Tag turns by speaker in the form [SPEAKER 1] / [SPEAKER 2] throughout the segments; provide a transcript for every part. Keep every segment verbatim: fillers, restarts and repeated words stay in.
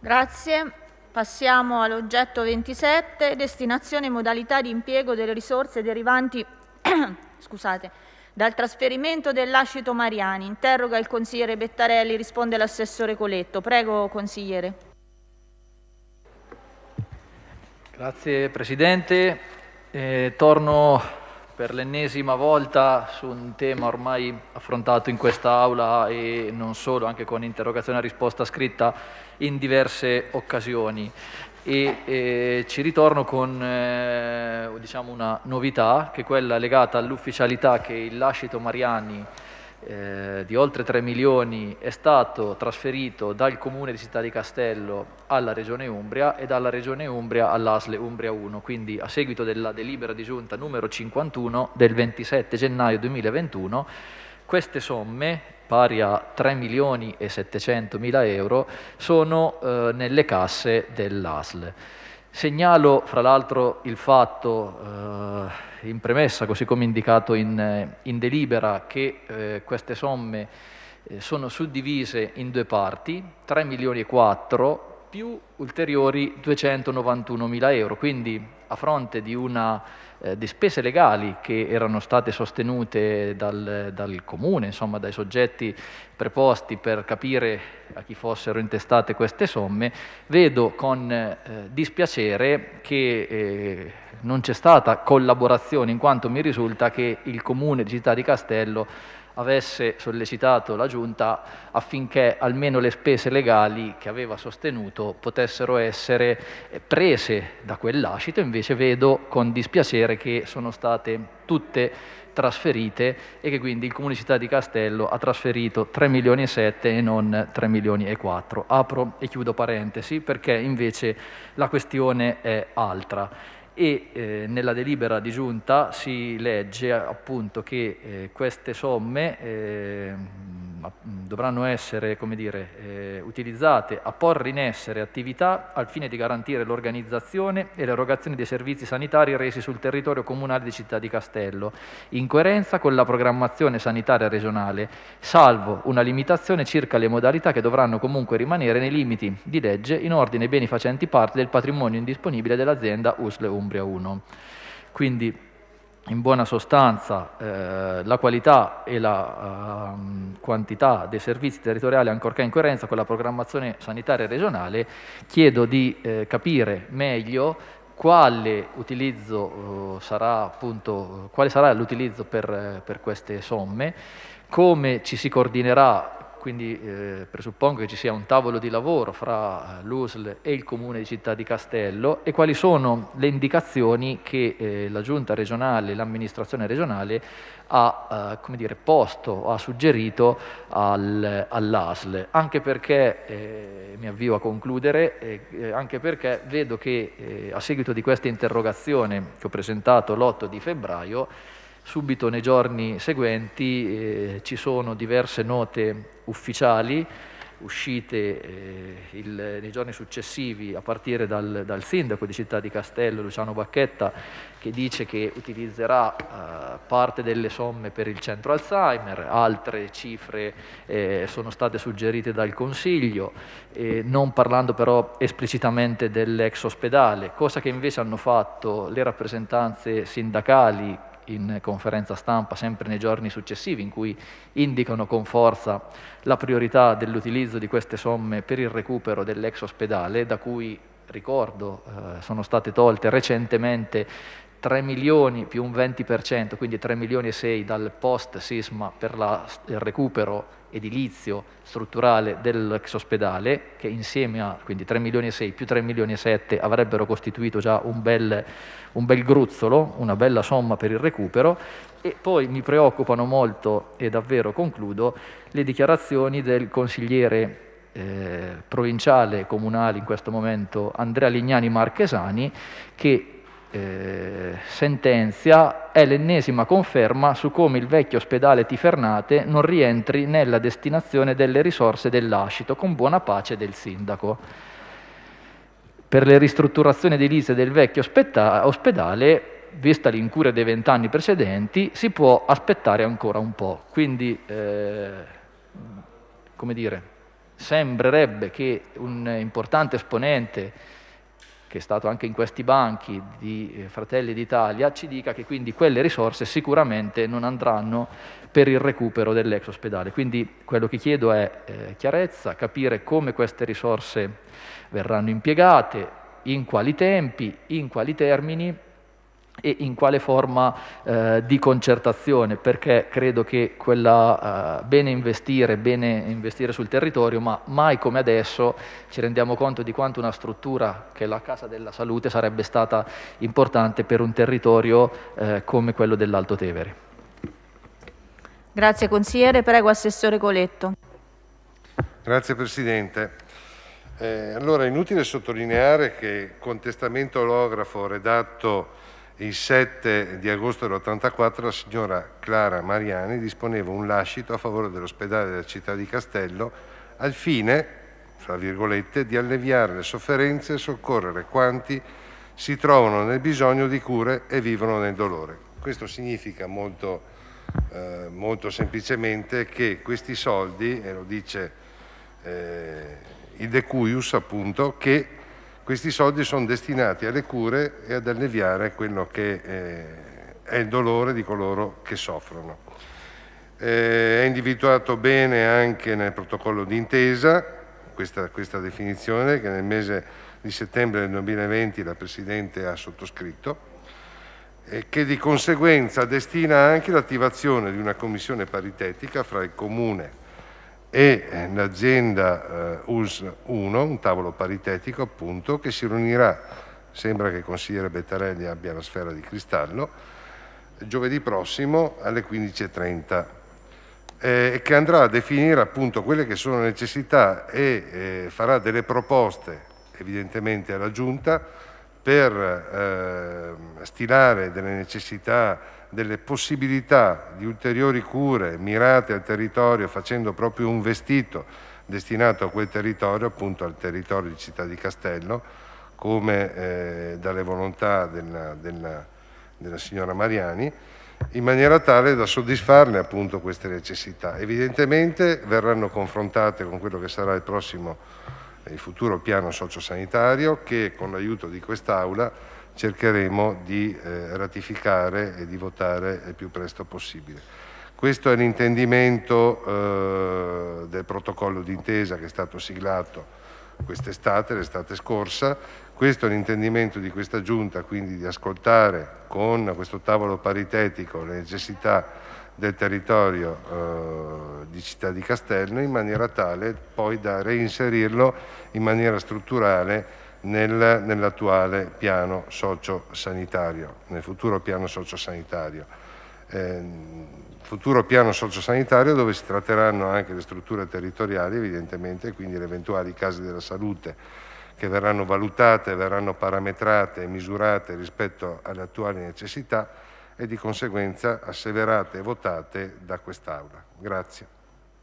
[SPEAKER 1] Grazie. Passiamo all'oggetto ventisette, destinazione e modalità di impiego delle risorse derivanti scusate, dal trasferimento del lascito Mariani. Interroga il consigliere Bettarelli, risponde l'assessore Coletto. Prego, consigliere.
[SPEAKER 2] Grazie Presidente. Eh, torno per l'ennesima volta su un tema ormai affrontato in questa Aula e non solo, anche con interrogazione a risposta scritta in diverse occasioni. E eh, ci ritorno con eh, diciamo una novità, che è quella legata all'ufficialità che il lascito Mariani eh, di oltre tre milioni è stato trasferito dal Comune di Città di Castello alla Regione Umbria e dalla Regione Umbria all'A S L Umbria uno, quindi a seguito della delibera di giunta numero cinquantuno del ventisette gennaio duemilaventuno, queste somme, pari a tre milioni e settecentomila euro, sono eh, nelle casse dell'A S L. Segnalo fra l'altro il fatto eh, in premessa, così come indicato in, in delibera, che eh, queste somme eh, sono suddivise in due parti, tre milioni e quattro più ulteriori duecentonovantunomila euro, quindi a fronte di una eh, di spese legali che erano state sostenute dal, dal Comune, insomma dai soggetti preposti per capire a chi fossero intestate queste somme, vedo con eh, dispiacere che eh, non c'è stata collaborazione, in quanto mi risulta che il Comune di Città di Castello avesse sollecitato la Giunta affinché almeno le spese legali che aveva sostenuto potessero essere prese da quel lascito. Invece vedo con dispiacere che sono state tutte trasferite e che quindi il Comune di Città di Castello ha trasferito tre milioni e sette e non tre milioni e quattro. Apro e chiudo parentesi perché invece la questione è altra. E eh, nella delibera di giunta si legge appunto che eh, queste somme eh, dovranno essere, come dire, eh, utilizzate a porre in essere attività al fine di garantire l'organizzazione e l'erogazione dei servizi sanitari resi sul territorio comunale di Città di Castello, in coerenza con la programmazione sanitaria regionale, salvo una limitazione circa le modalità che dovranno comunque rimanere nei limiti di legge in ordine ai beni facenti parte del patrimonio indisponibile dell'azienda U S L Umbria uno. Quindi, in buona sostanza, eh, la qualità e la uh, quantità dei servizi territoriali, ancorché in coerenza con la programmazione sanitaria regionale, chiedo di eh, capire meglio quale utilizzo uh, sarà appunto, quale sarà l'utilizzo per, per queste somme, come ci si coordinerà. Quindi eh, presuppongo che ci sia un tavolo di lavoro fra l'U S L e il Comune di Città di Castello e quali sono le indicazioni che eh, la Giunta regionale e l'amministrazione regionale ha eh, come dire, posto, ha suggerito al, all'A S L, anche perché, eh, mi avvio a concludere, eh, anche perché vedo che eh, a seguito di questa interrogazione che ho presentato l'otto di febbraio, subito nei giorni seguenti eh, ci sono diverse note ufficiali uscite eh, il, nei giorni successivi a partire dal, dal sindaco di Città di Castello, Luciano Bacchetta, che dice che utilizzerà eh, parte delle somme per il centro Alzheimer, altre cifre eh, sono state suggerite dal Consiglio, eh, non parlando però esplicitamente dell'ex ospedale, cosa che invece hanno fatto le rappresentanze sindacali in conferenza stampa sempre nei giorni successivi, in cui indicano con forza la priorità dell'utilizzo di queste somme per il recupero dell'ex ospedale, da cui, ricordo, eh, sono state tolte recentemente tre milioni più un venti per cento, quindi tre milioni e sei dal post sisma per la, il recupero edilizio strutturale dell'ex ospedale, che insieme a quindi tre milioni e sei più tre milioni e sette avrebbero costituito già un bel, un bel gruzzolo, una bella somma per il recupero. E poi mi preoccupano molto, e davvero concludo, le dichiarazioni del consigliere eh, provinciale comunale in questo momento Andrea Lignani Marchesani, che Eh, sentenzia è l'ennesima conferma su come il vecchio ospedale Tifernate non rientri nella destinazione delle risorse del lascito, con buona pace del sindaco. Per le ristrutturazioni edilizie del vecchio ospedale, vista l'incuria dei vent'anni precedenti, si può aspettare ancora un po'. Quindi, eh, come dire, sembrerebbe che un importante esponente, che è stato anche in questi banchi di Fratelli d'Italia, ci dica che quindi quelle risorse sicuramente non andranno per il recupero dell'ex ospedale. Quindi quello che chiedo è eh, chiarezza, capire come queste risorse verranno impiegate, in quali tempi, in quali termini e in quale forma eh, di concertazione, perché credo che quella eh, bene investire, bene investire sul territorio, ma mai come adesso ci rendiamo conto di quanto una struttura che è la Casa della Salute sarebbe stata importante per un territorio eh, come quello dell'Alto Tevere.
[SPEAKER 1] Grazie consigliere, prego Assessore Coletto.
[SPEAKER 3] Grazie Presidente. Eh, allora, è inutile sottolineare che con testamento olografo redatto il sette di agosto dell'ottantaquattro la signora Clara Mariani disponeva un lascito a favore dell'ospedale della città di Castello al fine, fra virgolette, di alleviare le sofferenze e soccorrere quanti si trovano nel bisogno di cure e vivono nel dolore. Questo significa molto, eh, molto semplicemente che questi soldi, e lo dice eh, il De Cuius appunto, che questi soldi sono destinati alle cure e ad alleviare quello che eh, è il dolore di coloro che soffrono. Eh, è individuato bene anche nel protocollo d'intesa questa, questa definizione che nel mese di settembre del duemilaventi la Presidente ha sottoscritto e che di conseguenza destina anche l'attivazione di una commissione paritetica fra il Comune e l'azienda eh, U S uno, un tavolo paritetico appunto, che si riunirà, sembra che il consigliere Bettarelli abbia la sfera di cristallo, giovedì prossimo alle quindici e trenta, e eh, che andrà a definire appunto quelle che sono le necessità e eh, farà delle proposte evidentemente alla Giunta per eh, stilare delle necessità, delle possibilità di ulteriori cure mirate al territorio, facendo proprio un vestito destinato a quel territorio, appunto al territorio di Città di Castello, come eh, dalle volontà della, della, della signora Mariani, in maniera tale da soddisfarne appunto queste necessità. Evidentemente verranno confrontate con quello che sarà il prossimo, il futuro piano sociosanitario, che con l'aiuto di quest'Aula cercheremo di eh, ratificare e di votare il più presto possibile. Questo è l'intendimento eh, del protocollo d'intesa che è stato siglato quest'estate, l'estate scorsa. Questo è l'intendimento di questa Giunta, quindi di ascoltare con questo tavolo paritetico le necessità del territorio eh, di Città di Castello, in maniera tale poi da reinserirlo in maniera strutturale Nel, nell'attuale piano sociosanitario, nel futuro piano sociosanitario. Eh, futuro piano sociosanitario dove si tratteranno anche le strutture territoriali evidentemente, quindi le eventuali case della salute che verranno valutate, verranno parametrate e misurate rispetto alle attuali necessità e di conseguenza asseverate e votate da quest'Aula. Grazie.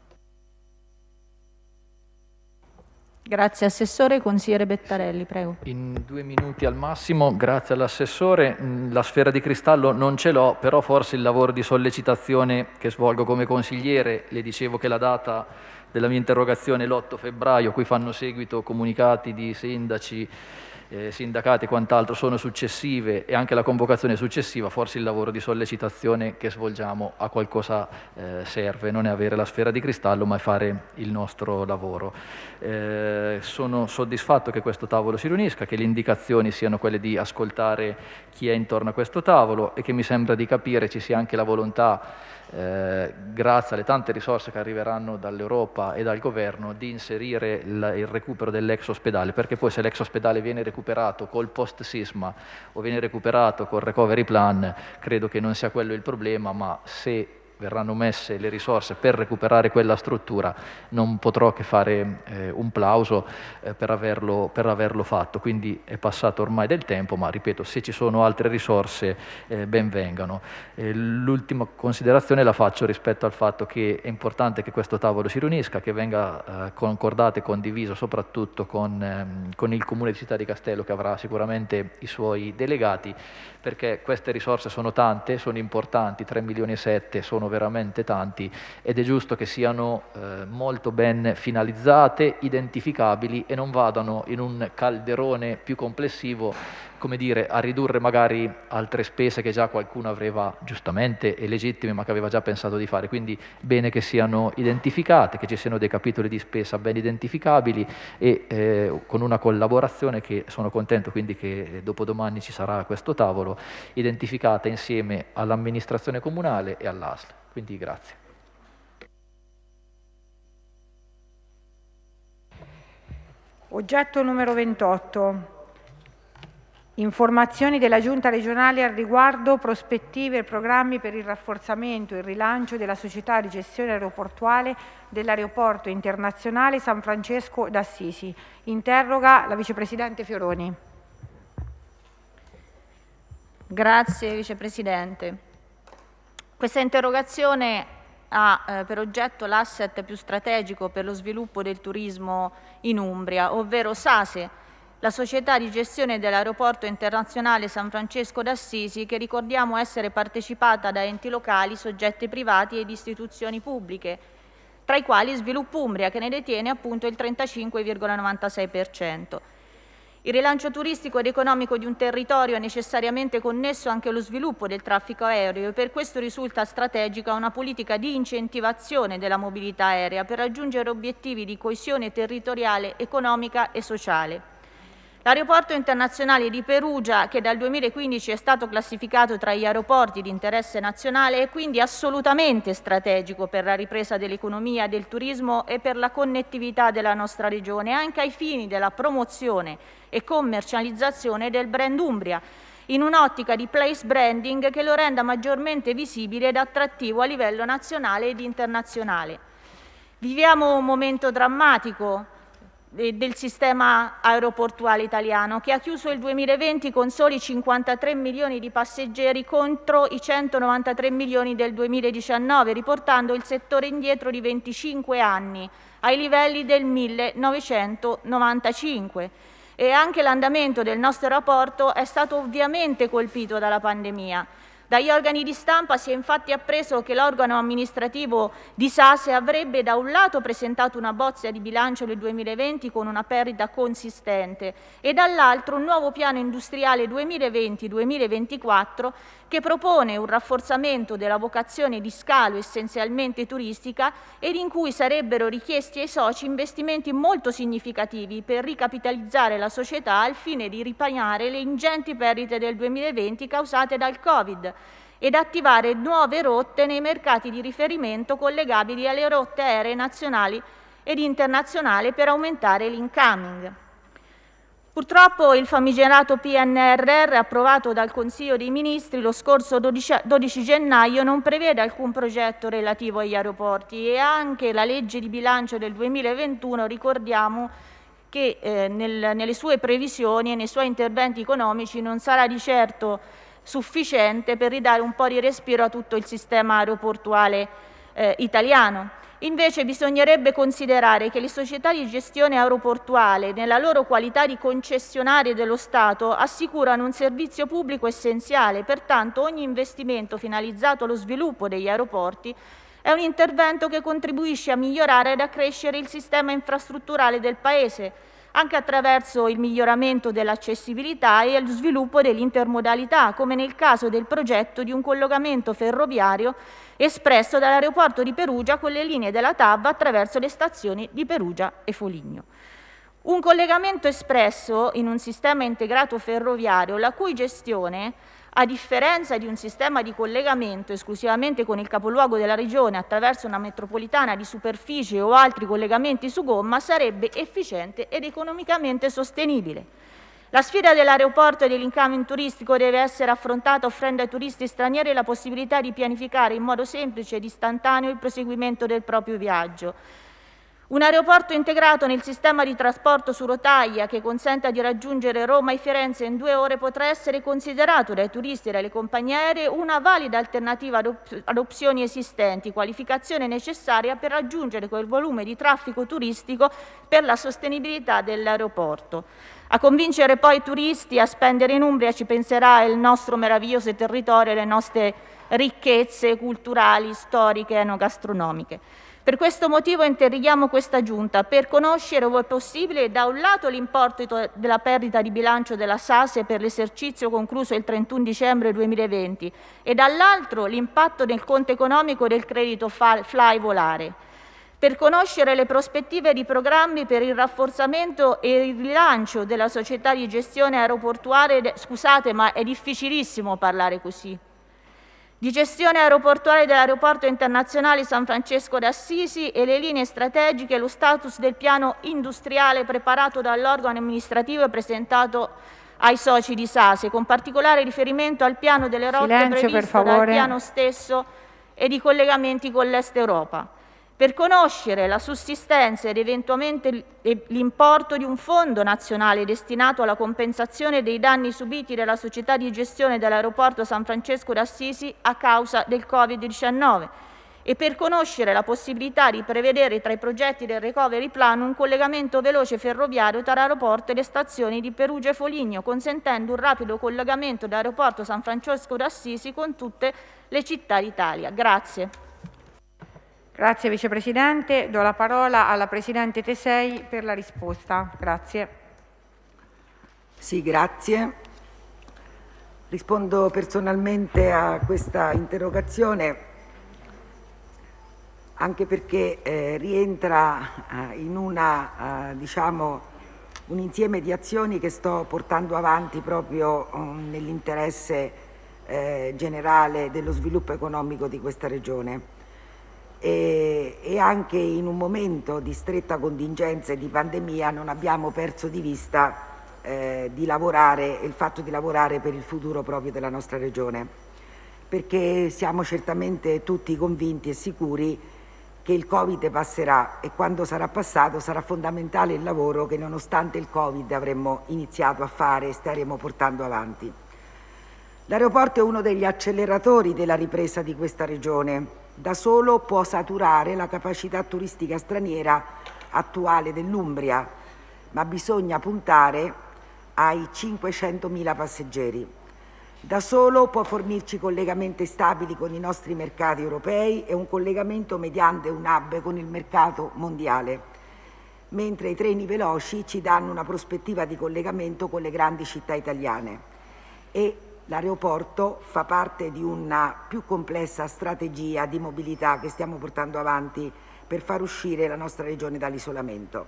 [SPEAKER 1] Grazie Assessore. Consigliere Bettarelli, prego.
[SPEAKER 2] In due minuti al massimo, grazie all'Assessore. La sfera di cristallo non ce l'ho, però forse il lavoro di sollecitazione che svolgo come consigliere, le dicevo che la data della mia interrogazione è l'otto febbraio, a cui fanno seguito comunicati di sindaci, eh, sindacati e quant'altro sono successive, e anche la convocazione successiva, forse il lavoro di sollecitazione che svolgiamo a qualcosa eh, serve, non è avere la sfera di cristallo ma è fare il nostro lavoro. Eh, sono soddisfatto che questo tavolo si riunisca, che le indicazioni siano quelle di ascoltare chi è intorno a questo tavolo e che mi sembra di capire ci sia anche la volontà, Eh, grazie alle tante risorse che arriveranno dall'Europa e dal governo, di inserire il, il recupero dell'ex ospedale, perché poi se l'ex ospedale viene recuperato col post sisma o viene recuperato col recovery plan, credo che non sia quello il problema, ma se verranno messe le risorse per recuperare quella struttura non potrò che fare eh, un plauso eh, per, averlo, per averlo fatto. Quindi è passato ormai del tempo, ma ripeto, se ci sono altre risorse eh, ben vengano. Eh, l'ultima considerazione la faccio rispetto al fatto che è importante che questo tavolo si riunisca, che venga eh, concordato e condiviso soprattutto con, ehm, con il Comune di Città di Castello, che avrà sicuramente i suoi delegati, perché queste risorse sono tante, sono importanti, tre milioni e sette sono veramente tanti ed è giusto che siano eh, molto ben finalizzate, identificabili e non vadano in un calderone più complessivo, come dire, a ridurre magari altre spese che già qualcuno aveva giustamente e legittime ma che aveva già pensato di fare. Quindi bene che siano identificate, che ci siano dei capitoli di spesa ben identificabili e eh, con una collaborazione che sono contento quindi che dopodomani ci sarà questo tavolo, identificata insieme all'amministrazione comunale e all'A S L. Quindi grazie.
[SPEAKER 4] Oggetto numero ventotto. Informazioni della Giunta regionale al riguardo, prospettive e programmi per il rafforzamento e il rilancio della società di gestione aeroportuale dell'aeroporto internazionale San Francesco d'Assisi. Interroga la Vicepresidente Fioroni.
[SPEAKER 1] Grazie Vicepresidente. Questa interrogazione ha eh, per oggetto l'asset più strategico per lo sviluppo del turismo in Umbria, ovvero SASE, la società di gestione dell'aeroporto internazionale San Francesco d'Assisi, che ricordiamo essere partecipata da enti locali, soggetti privati ed istituzioni pubbliche, tra i quali Sviluppo Umbria, che ne detiene appunto il trentacinque virgola novantasei per cento. Il rilancio turistico ed economico di un territorio è necessariamente connesso anche allo sviluppo del traffico aereo e per questo risulta strategica una politica di incentivazione della mobilità aerea per raggiungere obiettivi di coesione territoriale, economica e sociale. L'aeroporto internazionale di Perugia, che dal duemilaquindici è stato classificato tra gli aeroporti di interesse nazionale, è quindi assolutamente strategico per la ripresa dell'economia, del turismo e per la connettività della nostra regione, anche ai fini della promozione e commercializzazione del brand Umbria, in un'ottica di place branding che lo renda maggiormente visibile ed attrattivo a livello nazionale ed internazionale. Viviamo un momento drammatico del sistema aeroportuale italiano, che ha chiuso il duemilaventi con soli cinquantatré milioni di passeggeri contro i centonovantatré milioni del duemiladiciannove, riportando il settore indietro di venticinque anni ai livelli del millenovecentonovantacinque. E anche l'andamento del nostro aeroporto è stato ovviamente colpito dalla pandemia. Dagli organi di stampa si è infatti appreso che l'organo amministrativo di SASE avrebbe da un lato presentato una bozza di bilancio del duemilaventi con una perdita consistente e dall'altro un nuovo piano industriale duemilaventi duemilaventiquattro che propone un rafforzamento della vocazione di scalo essenzialmente turistica ed in cui sarebbero richiesti ai soci investimenti molto significativi per ricapitalizzare la società al fine di ripianare le ingenti perdite del duemilaventi causate dal Covid ed attivare nuove rotte nei mercati di riferimento collegabili alle rotte aeree nazionali ed internazionali per aumentare l'incoming. Purtroppo il famigerato P N R R approvato dal Consiglio dei Ministri lo scorso dodici gennaio non prevede alcun progetto relativo agli aeroporti e anche la legge di bilancio del duemilaventuno, ricordiamo che eh, nel, nelle sue previsioni e nei suoi interventi economici non sarà di certo sufficiente per ridare un po' di respiro a tutto il sistema aeroportuale eh, italiano. Invece bisognerebbe considerare che le società di gestione aeroportuale, nella loro qualità di concessionarie dello Stato, assicurano un servizio pubblico essenziale, pertanto ogni investimento finalizzato allo sviluppo degli aeroporti è un intervento che contribuisce a migliorare ed accrescere il sistema infrastrutturale del Paese, anche attraverso il miglioramento dell'accessibilità e lo sviluppo dell'intermodalità, come nel caso del progetto di un collegamento ferroviario espresso dall'aeroporto di Perugia con le linee della T A V attraverso le stazioni di Perugia e Foligno. Un collegamento espresso in un sistema integrato ferroviario, la cui gestione, a differenza di un sistema di collegamento esclusivamente con il capoluogo della regione attraverso una metropolitana di superficie o altri collegamenti su gomma, sarebbe efficiente ed economicamente sostenibile. La sfida dell'aeroporto e dell'incoming turistico deve essere affrontata offrendo ai turisti stranieri la possibilità di pianificare in modo semplice ed istantaneo il proseguimento del proprio viaggio. Un aeroporto integrato nel sistema di trasporto su rotaia che consenta di raggiungere Roma e Firenze in due ore potrà essere considerato dai turisti e dalle compagnie aeree una valida alternativa ad opzioni esistenti, qualificazione necessaria per raggiungere quel volume di traffico turistico per la sostenibilità dell'aeroporto. A convincere poi i turisti a spendere in Umbria ci penserà il nostro meraviglioso territorio e le nostre ricchezze culturali, storiche e enogastronomiche. Per questo motivo interroghiamo questa Giunta per conoscere, ove possibile, da un lato l'importo della perdita di bilancio della SASE per l'esercizio concluso il trentuno dicembre duemilaventi e dall'altro l'impatto nel conto economico del credito Fly Volare. Per conoscere le prospettive di programmi per il rafforzamento e il rilancio della società di gestione aeroportuale, scusate ma è difficilissimo parlare così, di gestione aeroportuale dell'aeroporto internazionale San Francesco d'Assisi e le linee strategiche e lo status del piano industriale preparato dall'organo amministrativo e presentato ai soci di SASE, con particolare riferimento al piano delle rotte
[SPEAKER 4] Silenzio,
[SPEAKER 1] previsto dal piano stesso e di collegamenti con l'Est Europa. Per conoscere la sussistenza ed eventualmente l'importo di un fondo nazionale destinato alla compensazione dei danni subiti dalla società di gestione dell'aeroporto San Francesco d'Assisi a causa del Covid diciannove e per conoscere la possibilità di prevedere tra i progetti del Recovery Plan un collegamento veloce ferroviario tra l'aeroporto e le stazioni di Perugia e Foligno, consentendo un rapido collegamento dell'aeroporto San Francesco d'Assisi con tutte le città d'Italia. Grazie.
[SPEAKER 4] Grazie Vicepresidente. Do la parola alla Presidente Tesei per la risposta. Grazie.
[SPEAKER 5] Sì, grazie. Rispondo personalmente a questa interrogazione anche perché eh, rientra eh, in una, eh, diciamo, un insieme di azioni che sto portando avanti proprio um, nell'interesse eh, generale dello sviluppo economico di questa Regione. E, e anche in un momento di stretta contingenza e di pandemia non abbiamo perso di vista eh, di lavorare, il fatto di lavorare per il futuro proprio della nostra Regione, perché siamo certamente tutti convinti e sicuri che il Covid passerà e quando sarà passato sarà fondamentale il lavoro che nonostante il Covid avremmo iniziato a fare e staremo portando avanti. L'aeroporto è uno degli acceleratori della ripresa di questa Regione. Da solo può saturare la capacità turistica straniera attuale dell'Umbria, ma bisogna puntare ai cinquecentomila passeggeri. Da solo può fornirci collegamenti stabili con i nostri mercati europei e un collegamento mediante un hub con il mercato mondiale, mentre i treni veloci ci danno una prospettiva di collegamento con le grandi città italiane. E l'aeroporto fa parte di una più complessa strategia di mobilità che stiamo portando avanti per far uscire la nostra regione dall'isolamento.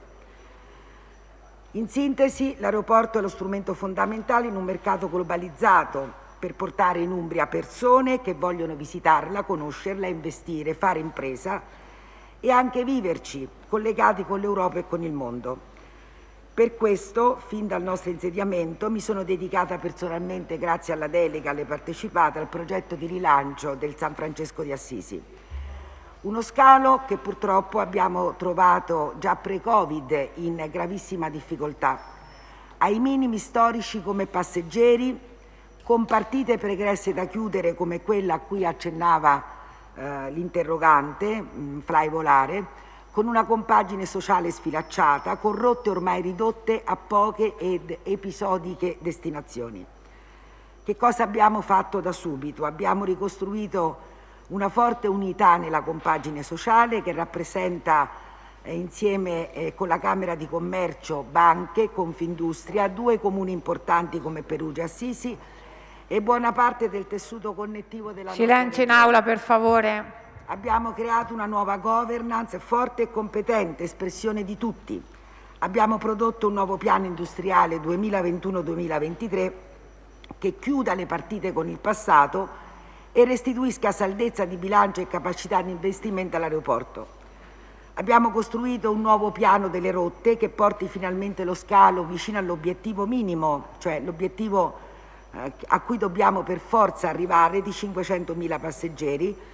[SPEAKER 5] In sintesi, l'aeroporto è lo strumento fondamentale in un mercato globalizzato per portare in Umbria persone che vogliono visitarla, conoscerla, investire, fare impresa e anche viverci, collegati con l'Europa e con il mondo. Per questo, fin dal nostro insediamento, mi sono dedicata personalmente, grazie alla delega alle partecipate, al progetto di rilancio del San Francesco di Assisi. Uno scalo che purtroppo abbiamo trovato già pre-Covid in gravissima difficoltà, ai minimi storici come passeggeri, con partite pregresse da chiudere come quella a cui accennava eh, l'interrogante, Fly Volare, con una compagine sociale sfilacciata, con rotte ormai ridotte a poche ed episodiche destinazioni. Che cosa abbiamo fatto da subito? Abbiamo ricostruito una forte unità nella compagine sociale che rappresenta eh, insieme eh, con la Camera di Commercio, banche, Confindustria, due comuni importanti come Perugia e Assisi e buona parte del tessuto connettivo della nostra regione.
[SPEAKER 4] Silenzio in aula, per favore.
[SPEAKER 5] Abbiamo creato una nuova governance forte e competente, espressione di tutti. Abbiamo prodotto un nuovo piano industriale duemilaventuno duemilaventitré che chiuda le partite con il passato e restituisca saldezza di bilancio e capacità di investimento all'aeroporto. Abbiamo costruito un nuovo piano delle rotte che porti finalmente lo scalo vicino all'obiettivo minimo, cioè l'obiettivo eh, a cui dobbiamo per forza arrivare di cinquecentomila passeggeri,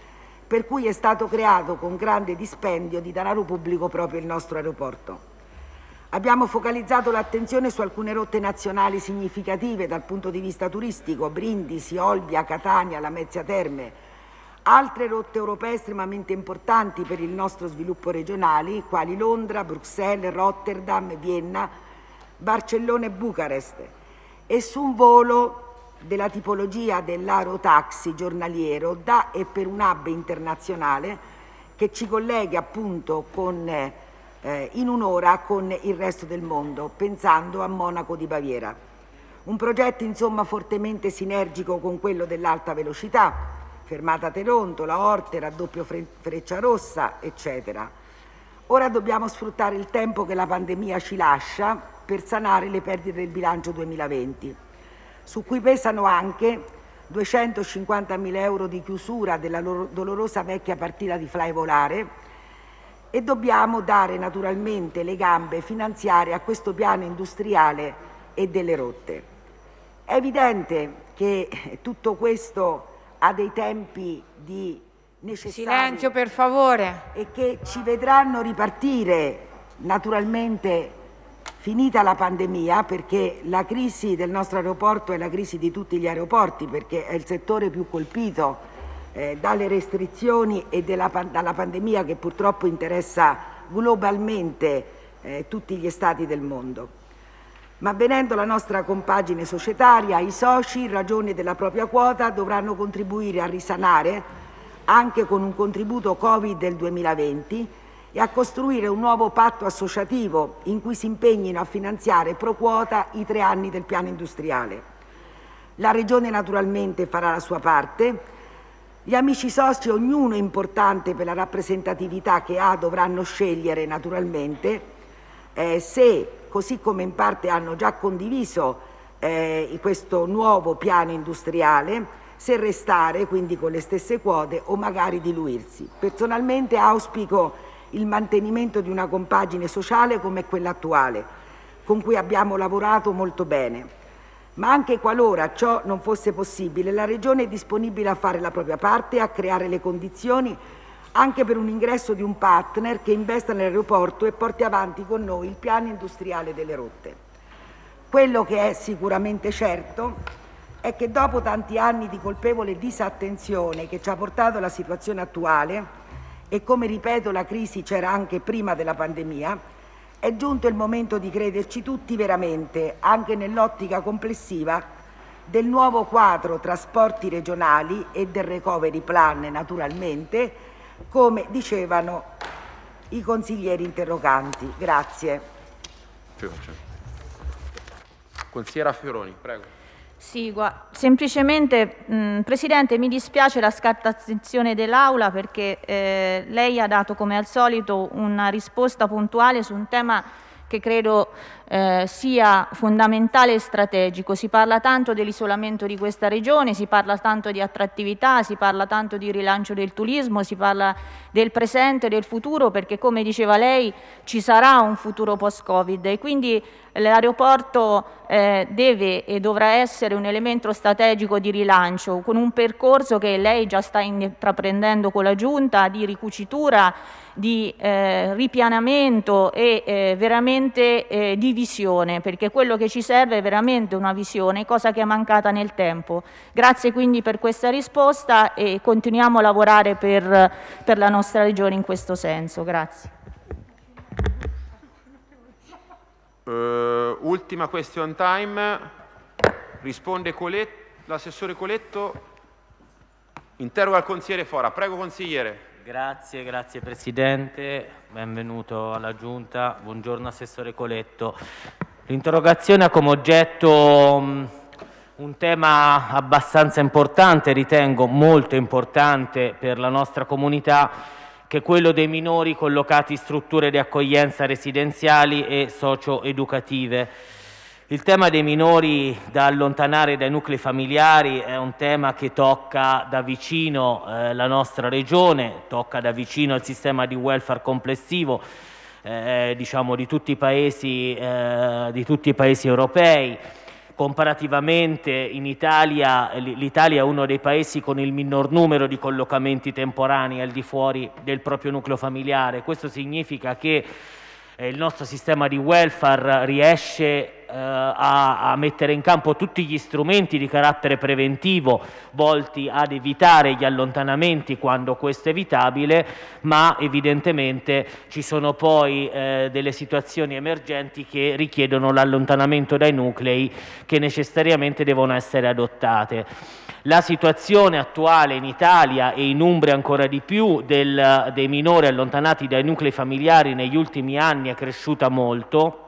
[SPEAKER 5] per cui è stato creato con grande dispendio di denaro pubblico proprio il nostro aeroporto. Abbiamo focalizzato l'attenzione su alcune rotte nazionali significative dal punto di vista turistico: Brindisi, Olbia, Catania, Lamezia Terme. Altre rotte europee estremamente importanti per il nostro sviluppo regionale, quali Londra, Bruxelles, Rotterdam, Vienna, Barcellona e Bucarest. E su un volo della tipologia dell'aerotaxi giornaliero da e per un hub internazionale che ci colleghi appunto con, eh, in un'ora con il resto del mondo, pensando a Monaco di Baviera. Un progetto insomma fortemente sinergico con quello dell'alta velocità, fermata Terontola, Orte, raddoppio Frecciarossa, eccetera. Ora dobbiamo sfruttare il tempo che la pandemia ci lascia per sanare le perdite del bilancio duemilaventi, su cui pesano anche duecentocinquantamila euro di chiusura della dolorosa vecchia partita di Fly Volare, e dobbiamo dare naturalmente le gambe finanziarie a questo piano industriale e delle rotte. È evidente che tutto questo ha dei tempi di necessari.
[SPEAKER 4] Silenzio, per favore.
[SPEAKER 5] E che ci vedranno ripartire naturalmente finita la pandemia, perché la crisi del nostro aeroporto è la crisi di tutti gli aeroporti, perché è il settore più colpito eh, dalle restrizioni e della, dalla pandemia che purtroppo interessa globalmente eh, tutti gli stati del mondo. Ma venendo alla nostra compagine societaria, i soci, in ragione della propria quota, dovranno contribuire a risanare, anche con un contributo Covid del duemilaventi, e a costruire un nuovo patto associativo in cui si impegnino a finanziare pro quota i tre anni del piano industriale. La Regione naturalmente farà la sua parte. Gli amici soci, ognuno importante per la rappresentatività che ha, dovranno scegliere naturalmente eh, se, così come in parte hanno già condiviso eh, questo nuovo piano industriale, se restare quindi con le stesse quote o magari diluirsi. Personalmente auspico il mantenimento di una compagine sociale come quella attuale, con cui abbiamo lavorato molto bene. Ma anche qualora ciò non fosse possibile, la Regione è disponibile a fare la propria parte e a creare le condizioni anche per un ingresso di un partner che investa nell'aeroporto e porti avanti con noi il piano industriale delle rotte. Quello che è sicuramente certo è che dopo tanti anni di colpevole disattenzione che ci ha portato alla situazione attuale, e come ripeto la crisi c'era anche prima della pandemia, è giunto il momento di crederci tutti veramente, anche nell'ottica complessiva del nuovo quadro trasporti regionali e del recovery plan naturalmente, come dicevano i consiglieri interroganti. Grazie.
[SPEAKER 6] Consigliera Fioroni, prego.
[SPEAKER 1] Sì, semplicemente, mh, Presidente, mi dispiace la scarsa attenzione dell'Aula perché eh, lei ha dato come al solito una risposta puntuale su un tema che credo eh, sia fondamentale e strategico. Si parla tanto dell'isolamento di questa regione, si parla tanto di attrattività, si parla tanto di rilancio del turismo, si parla del presente e del futuro, perché come diceva lei ci sarà un futuro post-Covid e quindi l'aeroporto eh, deve e dovrà essere un elemento strategico di rilancio, con un percorso che lei già sta intraprendendo con la Giunta di ricucitura, di eh, ripianamento e eh, veramente eh, di visione, perché quello che ci serve è veramente una visione, cosa che è mancata nel tempo. Grazie quindi per questa risposta e continuiamo a lavorare per, per la nostra regione in questo senso. Grazie.
[SPEAKER 6] Uh, ultima question time, risponde l'assessore Coletto, interroga il consigliere Fora. Prego consigliere.
[SPEAKER 7] Grazie, grazie Presidente, benvenuto alla Giunta, buongiorno Assessore Coletto. L'interrogazione ha come oggetto um, un tema abbastanza importante, ritengo molto importante per la nostra comunità, che è quello dei minori collocati in strutture di accoglienza residenziali e socio-educative. Il tema dei minori da allontanare dai nuclei familiari è un tema che tocca da vicino eh, la nostra regione, tocca da vicino il sistema di welfare complessivo eh, diciamo di tutti i paesi, eh, di tutti i paesi europei. comparativamente in Italia, l'Italia è uno dei paesi con il minor numero di collocamenti temporanei al di fuori del proprio nucleo familiare. Questo significa che eh, il nostro sistema di welfare riesce eh, a, a mettere in campo tutti gli strumenti di carattere preventivo volti ad evitare gli allontanamenti quando questo è evitabile, ma evidentemente ci sono poi eh, delle situazioni emergenti che richiedono l'allontanamento dai nuclei, che necessariamente devono essere adottate. La situazione attuale in Italia e in Umbria ancora di più del, dei minori allontanati dai nuclei familiari negli ultimi anni è cresciuta molto,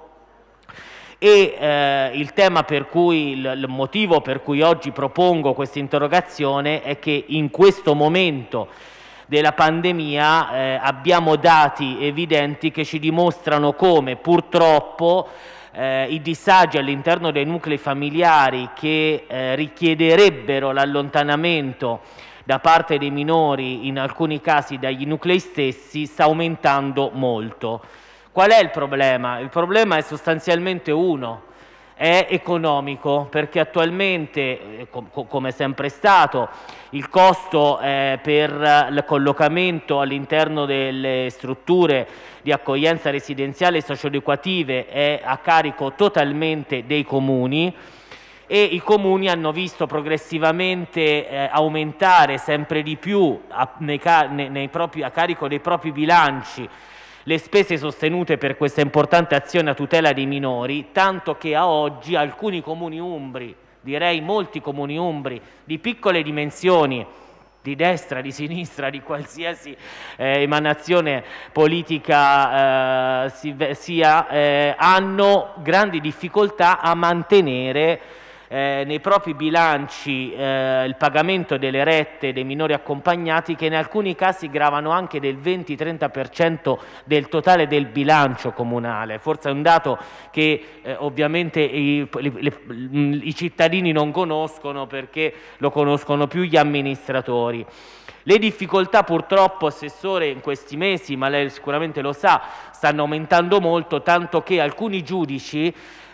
[SPEAKER 7] e eh, il tema per cui, il, il motivo per cui oggi propongo questa interrogazione è che in questo momento della pandemia eh, abbiamo dati evidenti che ci dimostrano come purtroppo Eh, i disagi all'interno dei nuclei familiari che eh, richiederebbero l'allontanamento da parte dei minori, in alcuni casi dagli nuclei stessi, sta aumentando molto. Qual è il problema? Il problema è sostanzialmente uno, è economico, perché attualmente, eh, com come è sempre stato, il costo eh, per il collocamento all'interno delle strutture di accoglienza residenziale e socioeducative è a carico totalmente dei comuni, e i comuni hanno visto progressivamente eh, aumentare sempre di più a, nei, nei, nei propri, a carico dei propri bilanci le spese sostenute per questa importante azione a tutela dei minori, tanto che a oggi alcuni comuni umbri, direi molti comuni umbri di piccole dimensioni, di destra, di sinistra, di qualsiasi eh, emanazione politica eh, si, sia, eh, hanno grandi difficoltà a mantenere Eh, nei propri bilanci eh, il pagamento delle rette dei minori accompagnati, che in alcuni casi gravano anche del venti trenta per cento del totale del bilancio comunale. Forse è un dato che eh, ovviamente i, le, le, i cittadini non conoscono, perché lo conoscono più gli amministratori. Le difficoltà purtroppo, Assessore, in questi mesi, ma lei sicuramente lo sa, stanno aumentando molto, tanto che alcuni giudici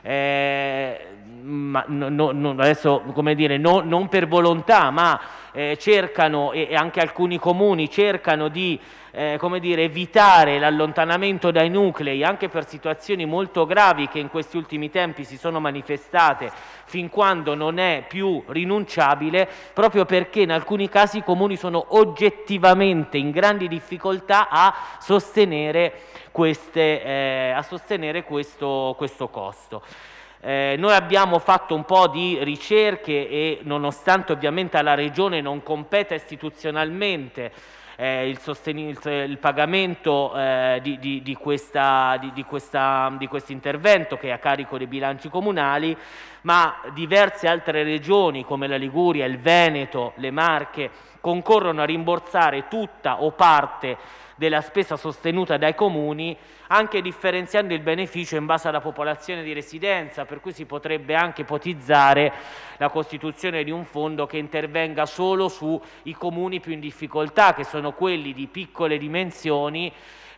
[SPEAKER 7] eh, ma no, no, adesso, come dire, no, non per volontà, ma eh, cercano, e anche alcuni comuni cercano di eh, come dire, evitare l'allontanamento dai nuclei, anche per situazioni molto gravi che in questi ultimi tempi si sono manifestate, fin quando non è più rinunciabile, proprio perché in alcuni casi i comuni sono oggettivamente in grandi difficoltà a sostenere, queste, eh, a sostenere questo, questo costo. Eh, noi abbiamo fatto un po' di ricerche e, nonostante ovviamente alla Regione non competa istituzionalmente eh, il, il, il pagamento eh, di, di, di, questa, di, di, questa, di questo intervento, che è a carico dei bilanci comunali, ma diverse altre regioni come la Liguria, il Veneto, le Marche concorrono a rimborsare tutta o parte della spesa sostenuta dai comuni, anche differenziando il beneficio in base alla popolazione di residenza, per cui si potrebbe anche ipotizzare la costituzione di un fondo che intervenga solo sui comuni più in difficoltà, che sono quelli di piccole dimensioni,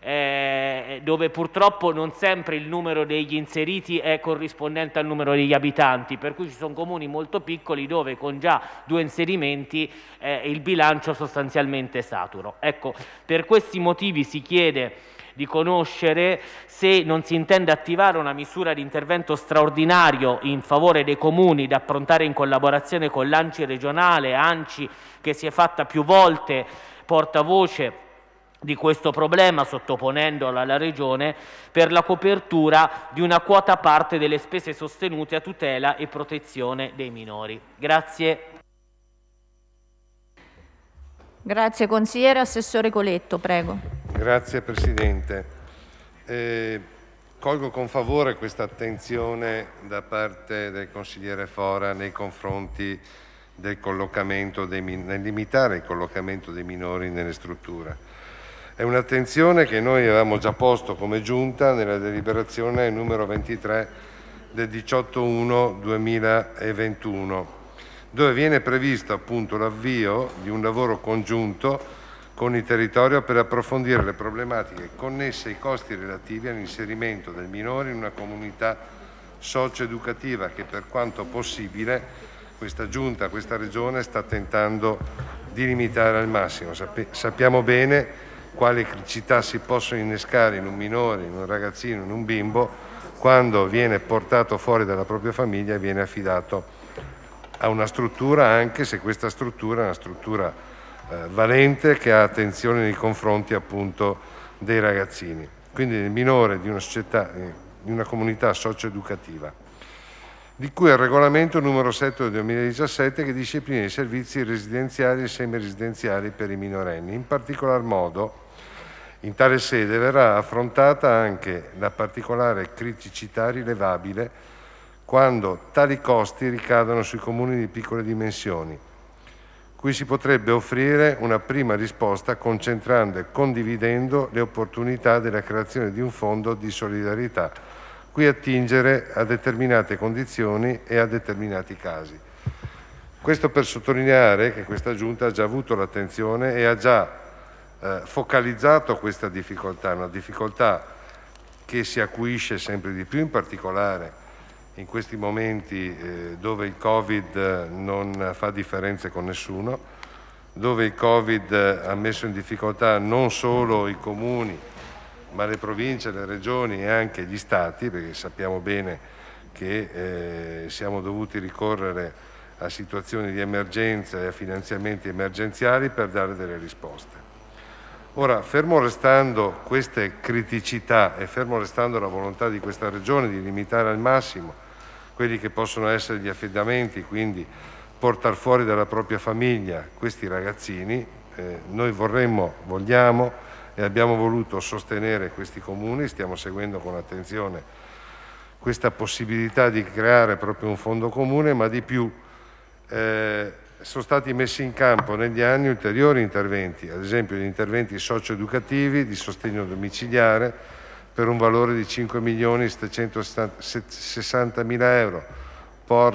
[SPEAKER 7] eh, dove purtroppo non sempre il numero degli inseriti è corrispondente al numero degli abitanti, per cui ci sono comuni molto piccoli dove con già due inserimenti eh, il bilancio sostanzialmente è saturo. Ecco, per questi motivi si chiede di conoscere se non si intende attivare una misura di intervento straordinario in favore dei comuni, da approntare in collaborazione con l'A N C I regionale, A N C I che si è fatta più volte portavoce di questo problema, sottoponendolo alla Regione, per la copertura di una quota parte delle spese sostenute a tutela e protezione dei minori. Grazie.
[SPEAKER 1] Grazie consigliere. Assessore Coletto, prego.
[SPEAKER 3] Grazie Presidente. Eh, colgo con favore questa attenzione da parte del consigliere Fora nei confronti del collocamento dei, nel limitare il collocamento dei minori nelle strutture. È un'attenzione che noi avevamo già posto come Giunta nella deliberazione numero ventitré del diciotto uno duemilaventuno, dove viene previsto appunto l'avvio di un lavoro congiunto con il territorio per approfondire le problematiche connesse ai costi relativi all'inserimento del minore in una comunità socio-educativa che per quanto possibile questa Giunta, questa Regione sta tentando di limitare al massimo. Sappiamo bene quali criticità si possono innescare in un minore, in un ragazzino, in un bimbo, quando viene portato fuori dalla propria famiglia e viene affidato a una struttura, anche se questa struttura è una struttura eh, valente che ha attenzione nei confronti appunto dei ragazzini. Quindi il minore di una società, di una comunità socio-educativa, di cui è il regolamento numero sette del duemiladiciassette che disciplina i servizi residenziali e semiresidenziali per i minorenni. In particolar modo, in tale sede verrà affrontata anche la particolare criticità rilevabile quando tali costi ricadono sui comuni di piccole dimensioni, cui si potrebbe offrire una prima risposta concentrando e condividendo le opportunità della creazione di un fondo di solidarietà, cui attingere a determinate condizioni e a determinati casi. Questo per sottolineare che questa Giunta ha già avuto l'attenzione e ha già eh, focalizzato questa difficoltà, una difficoltà che si acuisce sempre di più, in particolare in questi momenti eh, dove il Covid non fa differenze con nessuno, dove il Covid ha messo in difficoltà non solo i comuni, ma le province, le regioni e anche gli stati, perché sappiamo bene che eh, siamo dovuti ricorrere a situazioni di emergenza e a finanziamenti emergenziali per dare delle risposte. Ora, fermo restando queste criticità e fermo restando la volontà di questa Regione di limitare al massimo quelli che possono essere gli affidamenti, quindi portare fuori dalla propria famiglia questi ragazzini, eh, noi vorremmo, vogliamo e abbiamo voluto sostenere questi comuni, stiamo seguendo con attenzione questa possibilità di creare proprio un fondo comune, ma di più eh, sono stati messi in campo negli anni ulteriori interventi, ad esempio gli interventi socio-educativi di sostegno domiciliare, per un valore di cinque milioni settecentosessantamila euro, P O R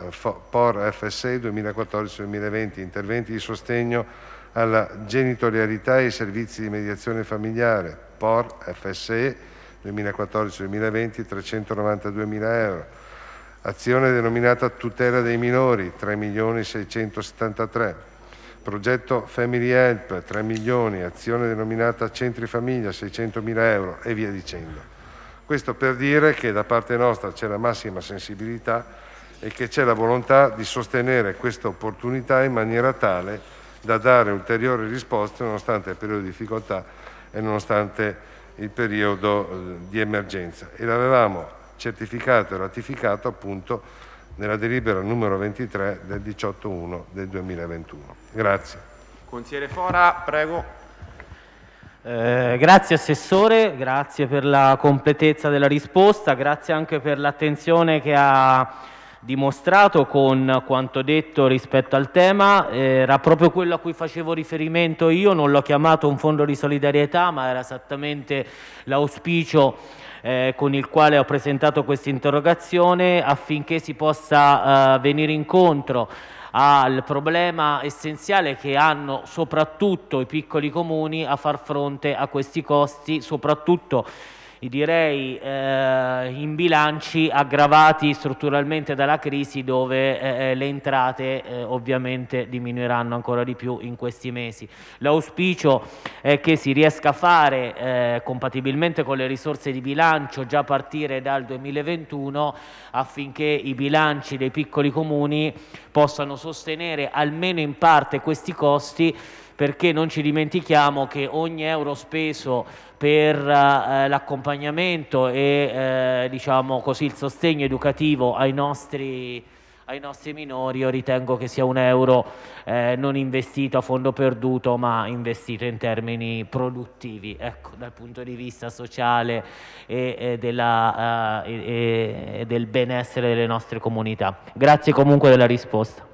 [SPEAKER 3] F S E duemilaquattordici duemilaventi, interventi di sostegno alla genitorialità e ai servizi di mediazione familiare, P O R F S E duemilaquattordici duemilaventi, trecentonovantaduemila euro, azione denominata tutela dei minori, tre milioni seicentosettantatré, progetto Family Help, tre milioni, azione denominata Centri Famiglia, seicentomila euro e via dicendo. Questo per dire che da parte nostra c'è la massima sensibilità e che c'è la volontà di sostenere questa opportunità in maniera tale da dare ulteriori risposte nonostante il periodo di difficoltà e nonostante il periodo di emergenza. E l'avevamo certificato e ratificato appunto nella delibera numero ventitré del diciotto uno del duemilaventuno. Grazie.
[SPEAKER 6] Consigliere Fora, prego.
[SPEAKER 7] Eh, grazie Assessore, grazie per la completezza della risposta, grazie anche per l'attenzione che ha dimostrato con quanto detto rispetto al tema. Era proprio quello a cui facevo riferimento io, non l'ho chiamato un fondo di solidarietà, ma era esattamente l'auspicio Eh, con il quale ho presentato questa interrogazione, affinché si possa eh, venire incontro al problema essenziale che hanno soprattutto i piccoli comuni a far fronte a questi costi, soprattutto direi eh, in bilanci aggravati strutturalmente dalla crisi, dove eh, le entrate eh, ovviamente diminuiranno ancora di più in questi mesi. L'auspicio è che si riesca a fare eh, compatibilmente con le risorse di bilancio già a partire dal duemilaventuno, affinché i bilanci dei piccoli comuni possano sostenere almeno in parte questi costi, perché non ci dimentichiamo che ogni euro speso per eh, l'accompagnamento e eh, diciamo così il sostegno educativo ai nostri, ai nostri minori, io ritengo che sia un euro eh, non investito a fondo perduto, ma investito in termini produttivi, ecco, dal punto di vista sociale e, e, della, uh, e, e del benessere delle nostre comunità. Grazie comunque della risposta.